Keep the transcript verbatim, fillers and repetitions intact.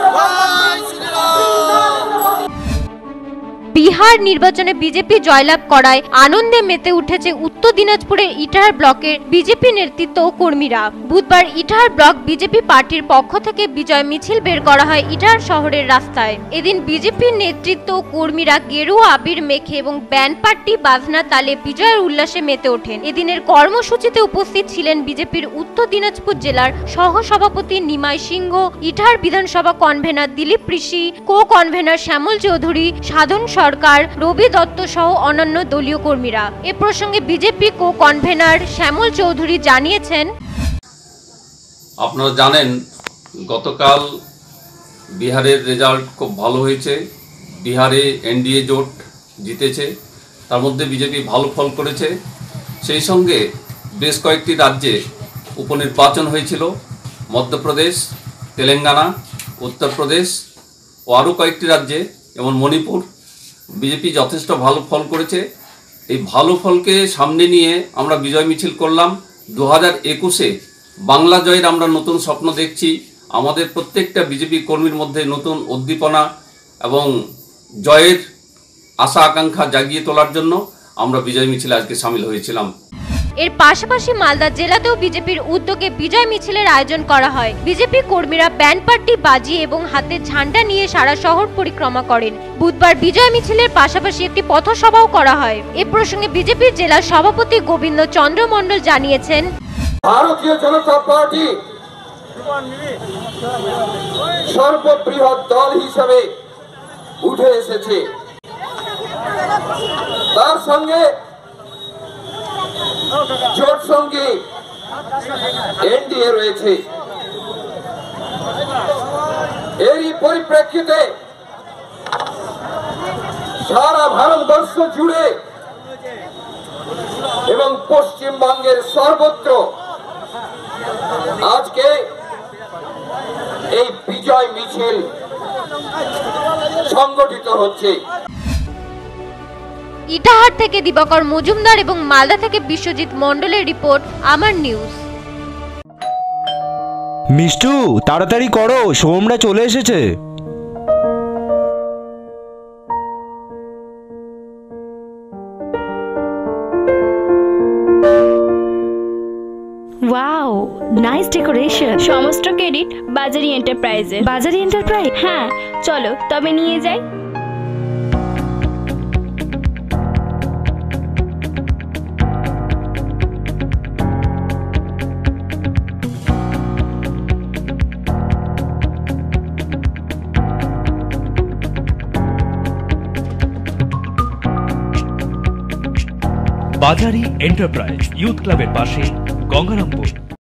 বিহার নির্বাচনে বিজেপি জয়লাভ করায় আনন্দে মেতে উঠেছে উত্তর দিনাজপুরের ইটাহার ব্লকের বিজেপি নেতৃত্ব ও কর্মীরা। বুধবার ইটাহার ব্লক বিজেপি পার্টির পক্ষ থেকে বিজয় মিছিল বের করা হয় ইটাহার শহরের রাস্তায়। এদিন বিজেপির নেতৃত্ব ও কর্মীরা গেরুয়া আবির মেখে এবং ব্যান্ড পার্টি বাজনা তালে বিজয়ের উল্লাসে মেতে ওঠেন। এদিনের কর্মসূচিতে উপস্থিত ছিলেন বিজেপির উত্তর দিনাজপুর জেলার সহ সভাপতি Nimai Singha, Itahar Vidhan Sabha convenor Dilip Rishi, co convenor Shyamal Chowdhury, Sadhan Sarkar, Rabi Dutta সহ অন্যান্য দলীয় কর্মীরা। এ প্রসঙ্গে BJP co convenor Shyamal Chowdhury জানিয়েছেন, আপনারা জানেন গতকাল বিহারের রেজাল্ট খুব ভালো হয়েছে। বিহারে এনডিএ জোট জিতেছে, তার মধ্যে বিজেপি ভালো ফল করেছে। সেই সঙ্গে বেশ কয়েকটি রাজ্যে উপনির্বাচন হয়েছিল, মধ্যপ্রদেশ, তেলেঙ্গানা, উত্তরপ্রদেশ ও আরও কয়েকটি রাজ্যে যেমন মণিপুর। বিজেপি যথেষ্ট ভালো ফল করেছে। এই ভালো ফলকে সামনে নিয়ে আমরা বিজয় মিছিল করলাম। দু হাজার একুশে বাংলা জয়ের আমরা নতুন স্বপ্ন দেখছি। আমাদের প্রত্যেকটা বিজেপি কর্মীর মধ্যে নতুন উদ্দীপনা এবং জয়ের আশা আকাঙ্ক্ষা জাগিয়ে তোলার জন্য আমরা বিজয় মিছিলে আজকে সামিল হয়েছিলাম। এর পাশাপাশি মালদা জেলাতেও বিজেপির উদ্যোগে বিজয় মিছিলের আয়োজন করা হয়। বিজেপি কর্মীরা ব্যান্ড পার্টি বাজিয়ে এবং হাতে ঝান্ডা নিয়ে সারা শহর পরিক্রমা করেন। বুধবার বিজয় মিছিলের পাশাপাশি একটি পথসভাও করা হয়। এ প্রসঙ্গে বিজেপির জেলা সভাপতি গোবিন্দ চন্দ্র মণ্ডল জানিয়েছেন, ভারতীয় জনতা পার্টি সর্ববৃহৎ দল হিসেবে উঠে এসেছে। তার সঙ্গে জোট সঙ্গী এনডিএ রয়েছে। এরই পরিপ্রেক্ষিতে সারা ভারতবর্ষ জুড়ে এবং পশ্চিমবঙ্গের সর্বত্র আজকে এই বিজয় মিছিল সংগঠিত হচ্ছে। ইটাহার থেকে দিবাকর মজুমদার এবং মালদা থেকে বিশ্বজিৎ মণ্ডলের রিপোর্ট, আমার নিউজ। মিষ্টু, তাড়াতাড়ি করো, সোমরা চলে এসেছে। Wow, nice decoration. সমস্ত ক্রেডিট বাজারি এন্টারপ্রাইজে। বাজারি এন্টারপ্রাইজ? হ্যাঁ, চলো তবে নিয়ে যাই। বাজারি এন্টারপ্রাইজ ইউথ ক্লাবের পাশে, গঙ্গারামপুর।